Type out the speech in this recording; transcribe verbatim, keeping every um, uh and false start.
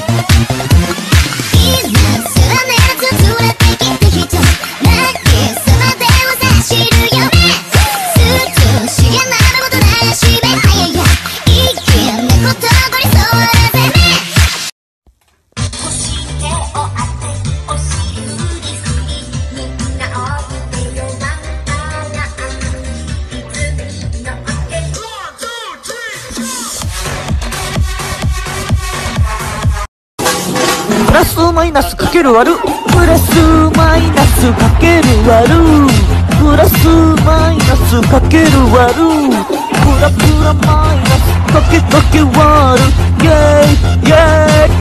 プラスマイナスかける割る、プラスマイナスかける割る、プラスマイナスかける割る、プラプラマイナスかけかけ割る、イェイイェイ